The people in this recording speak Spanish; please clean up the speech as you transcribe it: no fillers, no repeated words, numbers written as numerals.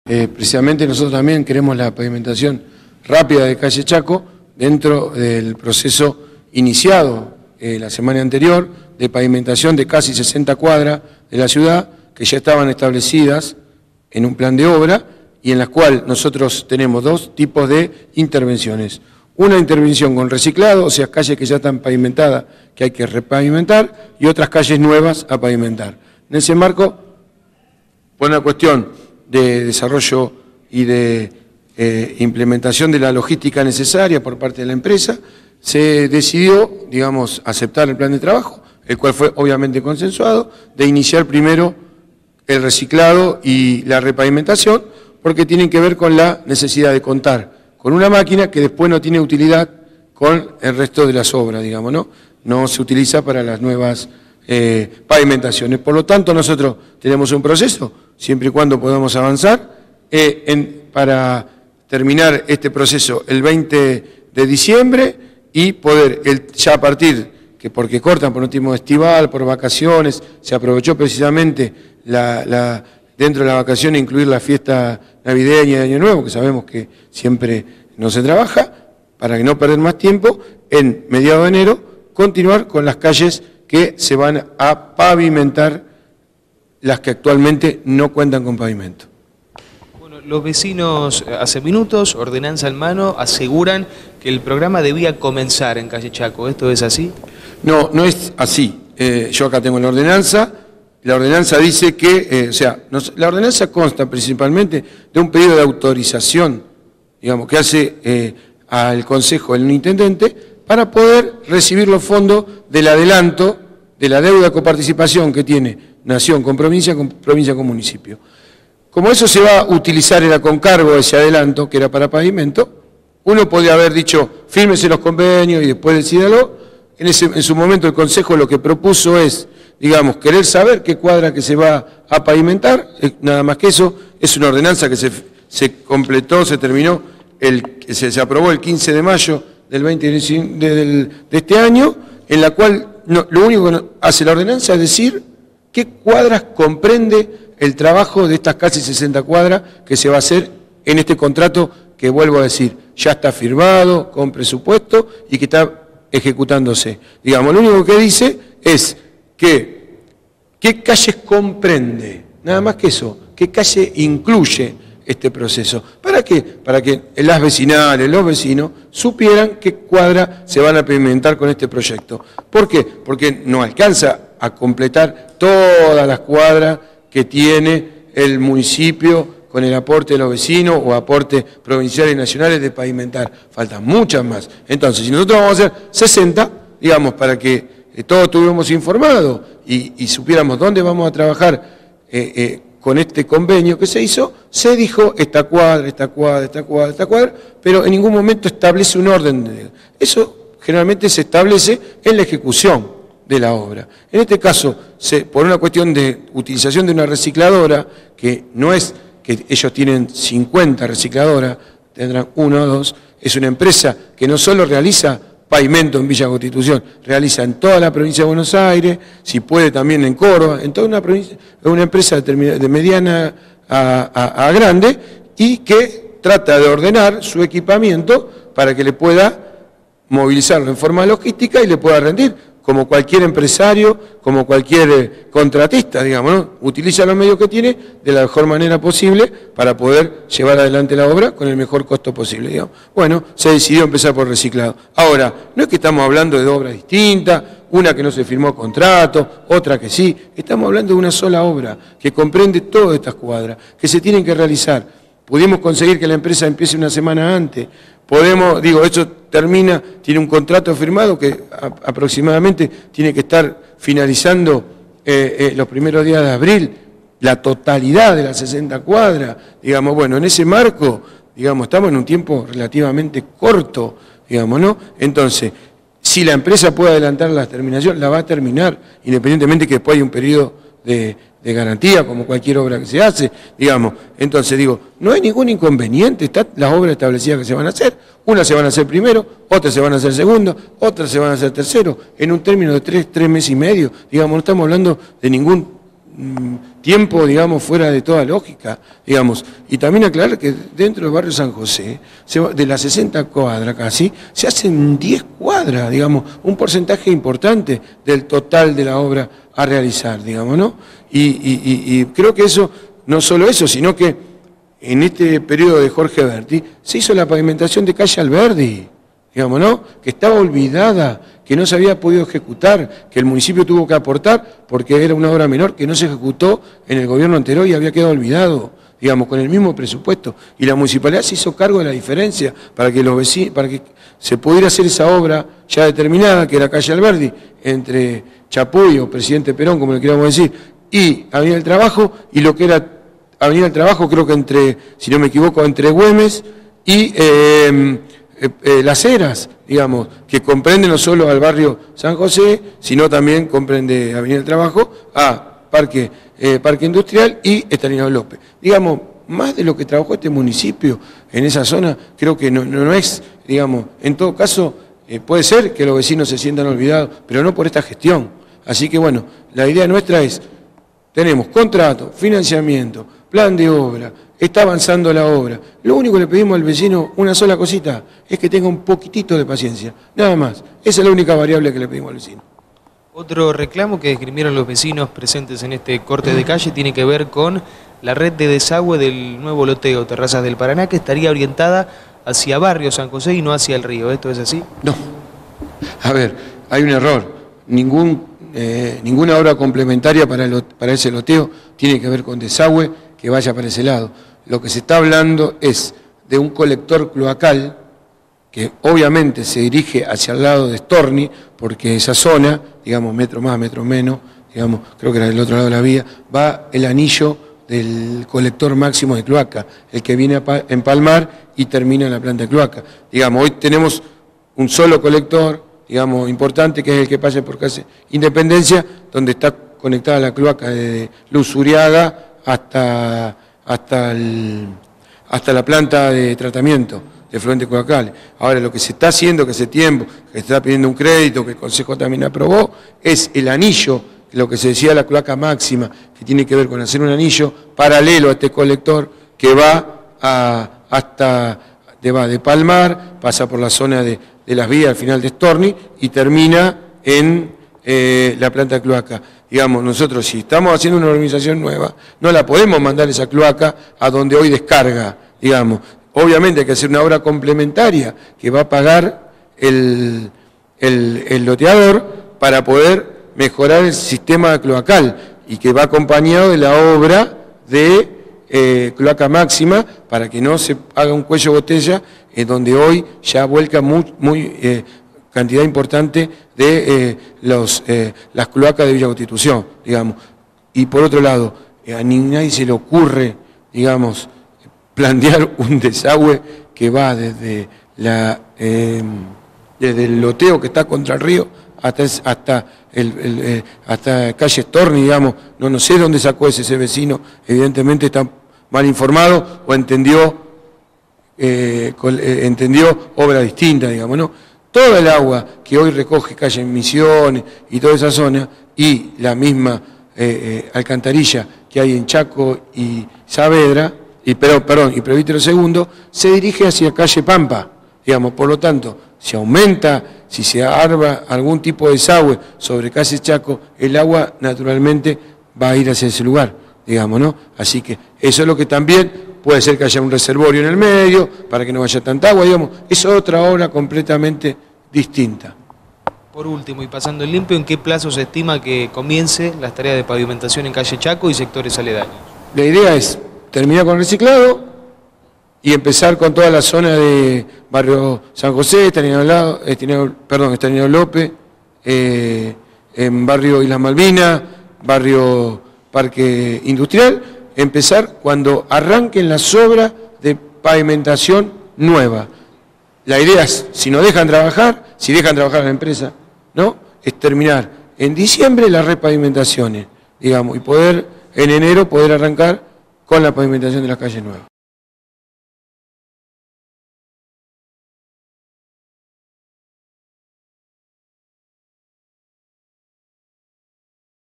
Precisamente nosotros también queremos la pavimentación rápida de calle Chaco dentro del proceso iniciado la semana anterior de pavimentación de casi 60 cuadras de la ciudad que ya estaban establecidas en un plan de obra y en las cuales nosotros tenemos dos tipos de intervenciones. Una intervención con reciclado, o sea, calles que ya están pavimentadas que hay que repavimentar y otras calles nuevas a pavimentar. En ese marco, por una cuestión de desarrollo y de implementación de la logística necesaria por parte de la empresa, se decidió, digamos, aceptar el plan de trabajo, el cual fue obviamente consensuado, de iniciar primero el reciclado y la repavimentación, porque tienen que ver con la necesidad de contar con una máquina que después no tiene utilidad con el resto de las obras, digamos, ¿no? No se utiliza para las nuevas pavimentaciones. Por lo tanto, nosotros tenemos un proceso, siempre y cuando podamos avanzar, para terminar este proceso el 20 de diciembre y poder, ya a partir, que porque cortan por último estival, por vacaciones, se aprovechó precisamente dentro de la vacación incluir la fiesta navideña de Año Nuevo, que sabemos que siempre no se trabaja, para que no perder más tiempo, en mediados de enero, continuar con las calles que se van a pavimentar, las que actualmente no cuentan con pavimento. Bueno, los vecinos hace minutos, ordenanza en mano, aseguran que el programa debía comenzar en calle Chaco. ¿Esto es así? No, no es así. Yo acá tengo la ordenanza dice que, la ordenanza consta principalmente de un pedido de autorización, digamos, que hace al Consejo el Intendente, para poder recibir los fondos del adelanto de la deuda de coparticipación que tiene Nación con provincia con municipio. Como eso se va a utilizar, era con cargo ese adelanto, que era para pavimento, uno podría haber dicho, fírmese los convenios y después decídalo. En su momento el Consejo lo que propuso es, digamos, querer saber qué cuadra que se va a pavimentar, nada más que eso. Es una ordenanza que se completó, se terminó, se aprobó el 15 de mayo del 20 de este año, en la cual lo único que hace la ordenanza es decir qué cuadras comprende el trabajo de estas casi 60 cuadras que se va a hacer en este contrato que, vuelvo a decir, ya está firmado, con presupuesto y que está ejecutándose. Digamos, lo único que dice es que qué calles comprende, nada más que eso, qué calle incluye este proceso. ¿Para qué? Para que las vecinales, los vecinos, supieran qué cuadra se van a pavimentar con este proyecto. ¿Por qué? Porque no alcanza a completar todas las cuadras que tiene el municipio con el aporte de los vecinos o aportes provinciales y nacionales de pavimentar. Faltan muchas más. Entonces, si nosotros vamos a hacer 60, digamos, para que todos estuviéramos informados y supiéramos dónde vamos a trabajar con este convenio que se hizo, se dijo esta cuadra, pero en ningún momento establece un orden. Eso generalmente se establece en la ejecución de la obra. En este caso, por una cuestión de utilización de una recicladora, que no es que ellos tienen 50 recicladoras, tendrán 1 o 2, es una empresa que no solo realiza pavimento en Villa Constitución, realiza en toda la provincia de Buenos Aires, si puede también en Córdoba, en toda una provincia, una empresa de mediana a grande, y que trata de ordenar su equipamiento para que le pueda movilizarlo en forma logística y le pueda rendir, como cualquier empresario, como cualquier contratista, digamos, ¿no? Utiliza los medios que tiene de la mejor manera posible para poder llevar adelante la obra con el mejor costo posible, digamos. Bueno, se decidió empezar por reciclado. Ahora, no es que estamos hablando de obras distintas, una que no se firmó contrato, otra que sí. Estamos hablando de una sola obra que comprende todas estas cuadras, que se tienen que realizar. Pudimos conseguir que la empresa empiece una semana antes. Esto termina, tiene un contrato firmado que aproximadamente tiene que estar finalizando los primeros días de abril, la totalidad de las 60 cuadras. Digamos, bueno, en ese marco, digamos, estamos en un tiempo relativamente corto, digamos, ¿no? Entonces, si la empresa puede adelantar la terminación, la va a terminar, independientemente que después hay un periodo de garantía, como cualquier obra que se hace, digamos. Entonces, digo, no hay ningún inconveniente, están las obras establecidas que se van a hacer, unas se van a hacer primero, otras se van a hacer segundo, otras se van a hacer tercero, en un término de 3 meses y medio, digamos, no estamos hablando de tiempo, digamos, fuera de toda lógica, digamos. Y también aclarar que dentro del barrio San José, de las 60 cuadras casi, se hacen 10 cuadras, digamos, un porcentaje importante del total de la obra a realizar, digamos, ¿no? Y creo que eso, no solo eso, sino que en este periodo de Jorge Berti se hizo la pavimentación de calle Alberdi, digamos, ¿no? Que estaba olvidada, que no se había podido ejecutar, que el municipio tuvo que aportar porque era una obra menor que no se ejecutó en el gobierno anterior y había quedado olvidado, digamos, con el mismo presupuesto. Y la municipalidad se hizo cargo de la diferencia para que los vecinos, para que se pudiera hacer esa obra ya determinada, que era calle Alberdi, entre Chapuy o Presidente Perón, como le queramos decir, y Avenida del Trabajo, y lo que era Avenida del Trabajo, creo que entre, si no me equivoco, entre Güemes y Las Heras, digamos, que comprende no solo al barrio San José, sino también comprende Avenida del Trabajo, a Parque Industrial y Estanislao López. Digamos, más de lo que trabajó este municipio en esa zona, creo que no es, digamos, en todo caso, puede ser que los vecinos se sientan olvidados, pero no por esta gestión. Así que bueno, la idea nuestra es, tenemos contrato, financiamiento, plan de obra, está avanzando la obra. Lo único que le pedimos al vecino, una sola cosita, es que tenga un poquitito de paciencia, nada más. Esa es la única variable que le pedimos al vecino. Otro reclamo que esgrimieron los vecinos presentes en este corte de calle tiene que ver con la red de desagüe del nuevo loteo Terrazas del Paraná, que estaría orientada hacia Barrio San José y no hacia el río. ¿Esto es así? No. A ver, hay un error. Ninguna obra complementaria para ese loteo tiene que ver con desagüe que vaya para ese lado. Lo que se está hablando es de un colector cloacal que obviamente se dirige hacia el lado de Storni, porque esa zona, digamos, metro más, metro menos, digamos, creo que era del otro lado de la vía, va el anillo del colector máximo de cloaca, el que viene a empalmar y termina en la planta de cloaca. Digamos, hoy tenemos un solo colector, digamos, importante, que es el que pasa por calle Independencia, donde está conectada la cloaca de Luz Uriaga hasta la planta de tratamiento de fluentes cloacales. Ahora, lo que se está haciendo, que hace tiempo, que se está pidiendo un crédito, que el Consejo también aprobó, es el anillo, lo que se decía la cloaca máxima, que tiene que ver con hacer un anillo paralelo a este colector que va de Palmar, pasa por la zona de las vías al final de Storni y termina en la planta de cloaca. Digamos, nosotros si estamos haciendo una organización nueva, no la podemos mandar esa cloaca a donde hoy descarga, digamos. Obviamente hay que hacer una obra complementaria que va a pagar el loteador para poder mejorar el sistema cloacal y que va acompañado de la obra de cloaca máxima para que no se haga un cuello botella donde hoy ya vuelca cantidad importante de las cloacas de Villa Constitución, digamos. Y por otro lado, a nadie se le ocurre, digamos, plantear un desagüe que va desde el loteo que está contra el río hasta calle Storni, digamos. No sé dónde sacó ese vecino, evidentemente está mal informado o entendió obra distinta, digamos, ¿no? Toda el agua que hoy recoge calle Misiones y toda esa zona y la misma alcantarilla que hay en Chaco y Saavedra, y Presbítero II, se dirige hacia calle Pampa, digamos. Por lo tanto, si aumenta, si se arma algún tipo de desagüe sobre calle Chaco, el agua naturalmente va a ir hacia ese lugar, digamos, ¿no? Así que eso es lo que también puede ser que haya un reservorio en el medio, para que no vaya tanta agua, digamos. Es otra obra completamente distinta. Por último, y pasando en limpio, ¿en qué plazo se estima que comience las tareas de pavimentación en calle Chaco y sectores aledaños? La idea es terminar con el reciclado y empezar con toda la zona de Barrio San José, Estanislao López, en Barrio Islas Malvinas, Barrio Parque Industrial, empezar cuando arranquen las obras de pavimentación nueva. La idea es, si dejan trabajar a la empresa, ¿no? Es terminar en diciembre las repavimentaciones, digamos, y en enero poder arrancar con la pavimentación de las calles nuevas.